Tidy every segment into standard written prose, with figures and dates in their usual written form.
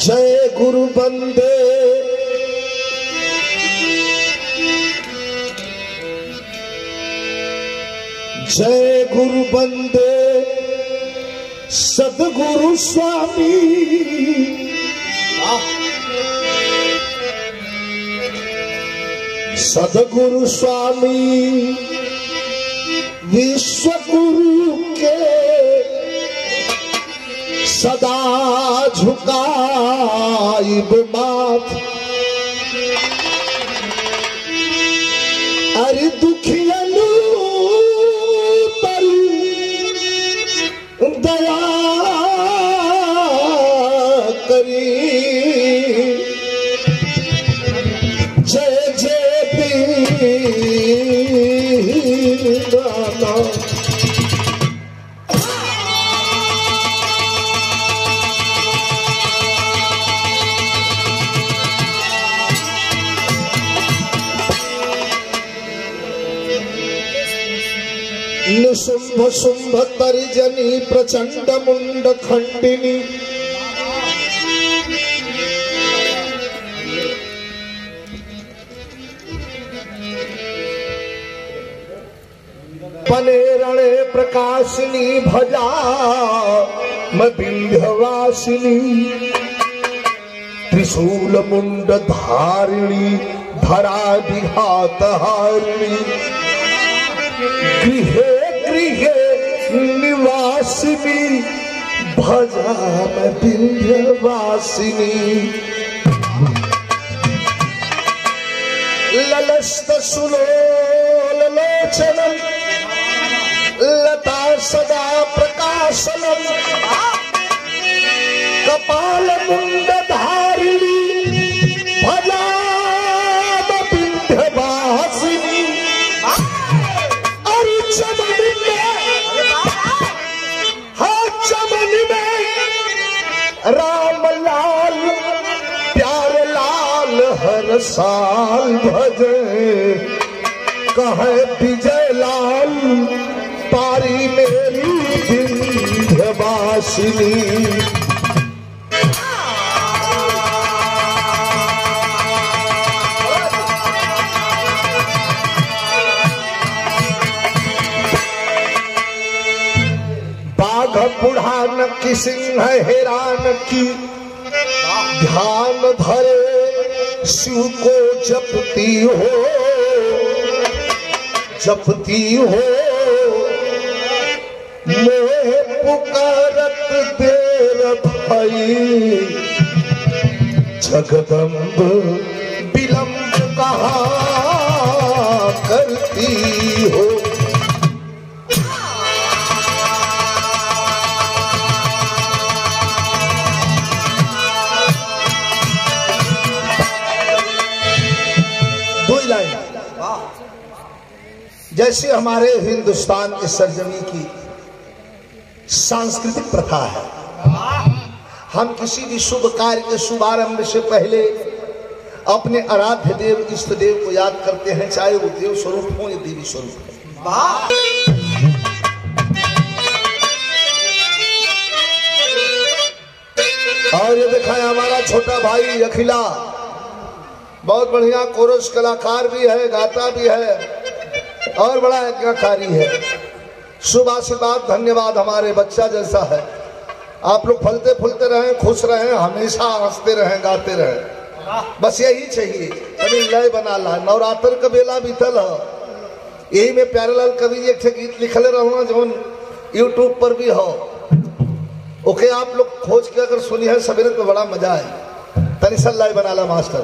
जय गुरु बंदे जय गुरु बंदे सदगुरु स्वामी सदगुरु स्वामी विश्व गुरु के सदा झुकाइब माथ। अरे दुखियन पर दया करी जय जय दीनानाथ। निशुंभ शुंभ तर्जनी प्रचंड मुंड खंडिनी पने रणे प्रकाशिनी भजा म विंध्यवासिनी त्रिशूल मुंड धारिणी धरा विघात हारिणी गृहे गृहे निवासिनी भजा मैं विंध्यवासिनी। ललस्त सुलोचनम लता सदा प्रकाशनम कपाल मुंड धारिणी भजा मैं विंध्यवासिनी। राम लाल प्यार लाल हर साल भजे कहे विजय लाल पारी मेरी विंध्यवासिनी। बुढ़ान की सिंह हैरान की ध्यान धरे शिव को जपती हो मोह पुकारत देर भई जगदम्ब विलंब कहाँ करती हो। जैसे हमारे हिंदुस्तान के सरजमी की सांस्कृतिक प्रथा है, हम किसी भी शुभ कार्य के शुभारंभ से पहले अपने आराध्य देव इष्ट देव को याद करते हैं, चाहे वो देव स्वरूप हो या देवी स्वरूप हो। और ये देखा है हमारा छोटा भाई अखिला, बहुत बढ़िया कोरस कलाकार भी है, गाता भी है और बड़ा आज्ञाकारी है। शुभ आशीर्वाद धन्यवाद हमारे बच्चा जैसा है। आप लोग फलते फूलते रहें, खुश रहें, हमेशा हंसते रहें, गाते रहें, बस यही चाहिए। कभी लय बना ला। नवरात्र का बेला बीतल है, यही में प्यारेलाल कवि जी एक गीत लिखले रहना जो यूट्यूब पर भी हो, ओके आप लोग खोज के अगर सुनी है सवेरे तो बड़ा मजा है। तनी सा लय बना ला मास्टर।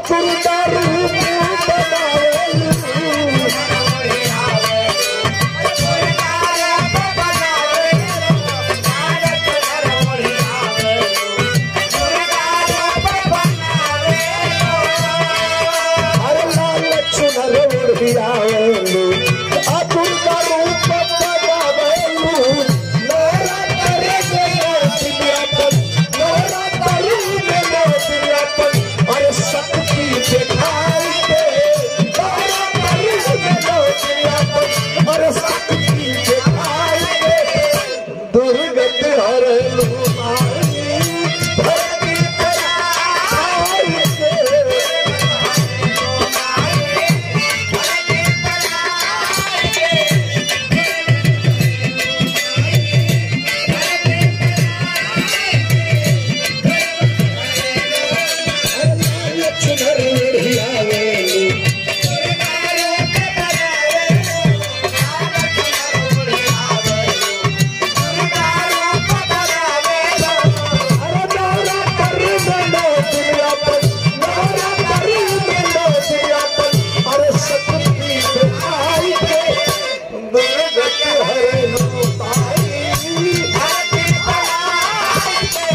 दुर्गा रूप बनावेलू अरे लाल चुनर ओढ़ियावेलू आ दुर्गा रूप बनावेलू नोरा करे नोटियापन नोरा करे नोटियापन अरे शक्ति दिखाई दे नोरा करे नोटियापन अरे शक्ति दिखाई दे दुर्गत हरेलू माई भक्ति कराई दे चुनर ओढ़ियावेलू अरे नोरा करे नोटियापन नोरा करे नोटियापन अरे शक्ति दिखाई दे दुर्गत हरेलू माई भक्ति कराई दे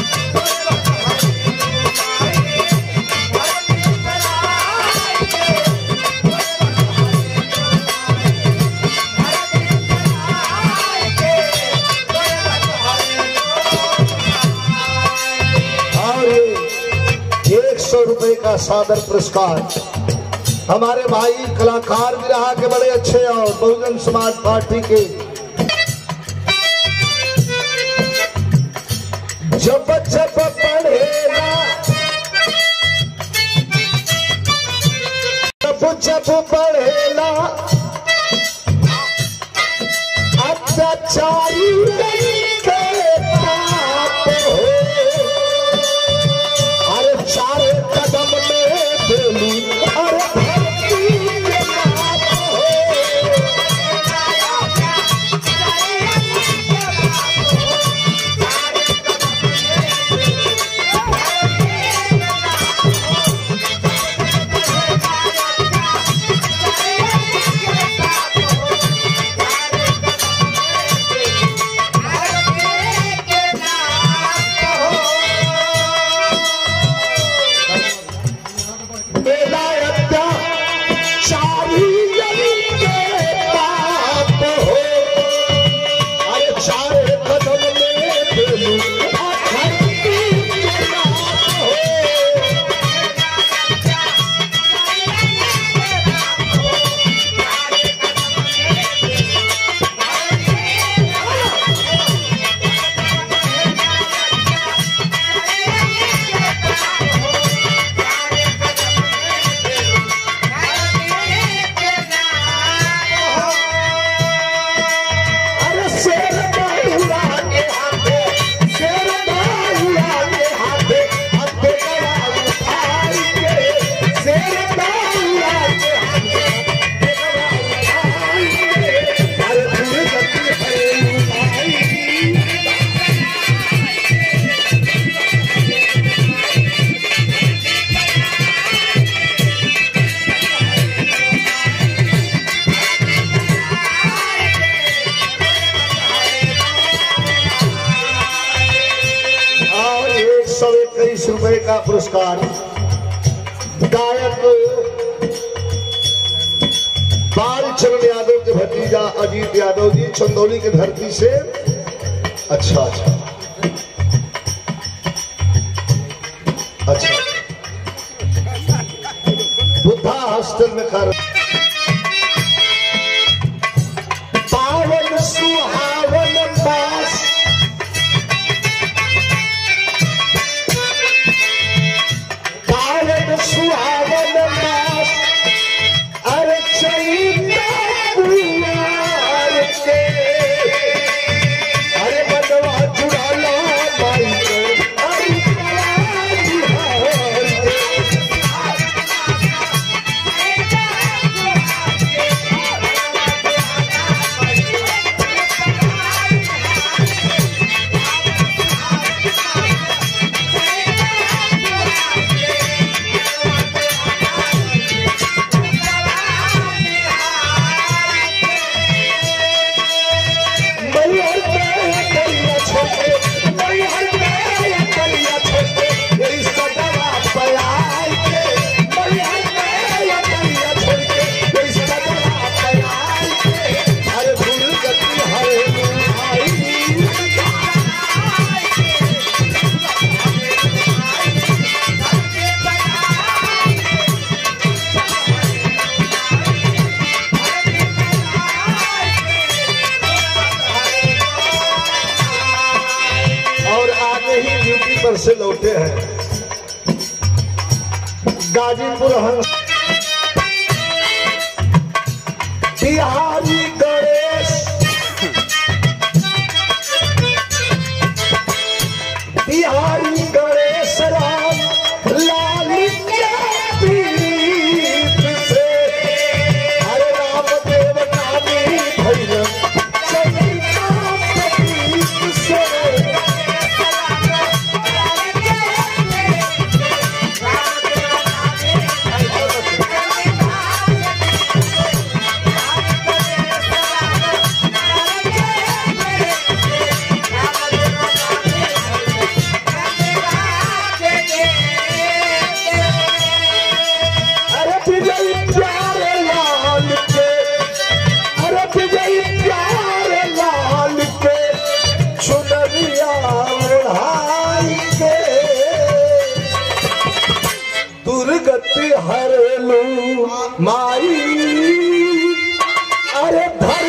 और 100 रुपए का सादर पुरस्कार हमारे भाई कलाकार भी रहा के बड़े अच्छे और बहुजन समाज पार्टी के जब जब पढ़ेला जब पढ़ेला अत्याचारी के पाप हो अरे चारे कदम में बेलू अरे भक्ति के नाम हो ₹121 का पुरस्कार गायक बालचरण यादव के भतीजा अजीत यादव जी चंदौली की धरती से। अच्छा अच्छा अच्छा बुद्धा हॉस्टल में कर पावन सुहावन पास पावन सुहावन पास अरे चैता कुमार के अरे बनवा जुड़ा से लौटे हैं। गाजीपुर हंस बिहारी गणेश, बिहारी गणेश राम लाल के पीठ से, हरे राम देव नामी भैरव चंद्रिका प्रतीक से। दुर्गति हरलू माई, अरे